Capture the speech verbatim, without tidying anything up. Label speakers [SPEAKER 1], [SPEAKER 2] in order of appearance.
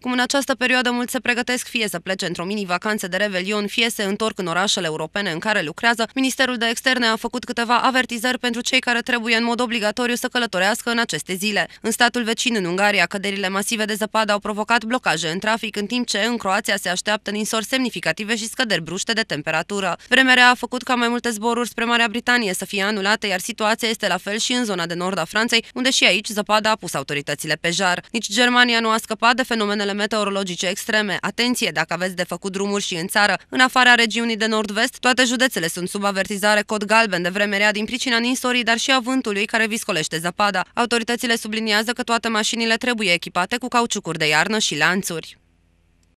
[SPEAKER 1] Acum, în această perioadă, mulți se pregătesc fie să plece într-o mini-vacanță de revelion, fie se întorc în orașele europene în care lucrează. Ministerul de Externe a făcut câteva avertizări pentru cei care trebuie în mod obligatoriu să călătorească în aceste zile. În statul vecin, în Ungaria, căderile masive de zăpadă au provocat blocaje în trafic, în timp ce în Croația se așteaptă ninsori semnificative și scăderi bruște de temperatură. Vremea rea a făcut ca mai multe zboruri spre Marea Britanie să fie anulate, iar situația este la fel și în zona de nord a Franței, unde și aici zăpada a pus autoritățile pe jar. Nici Germania nu a scăpat de fenomenele meteorologice extreme. Atenție, dacă aveți de făcut drumuri și în țară, în afara regiunii de nord-vest, toate județele sunt sub avertizare cod galben de vreme rea din pricina ninsorii, dar și a vântului care viscolește zăpada. Autoritățile subliniază că toate mașinile trebuie echipate cu cauciucuri de iarnă și lanțuri.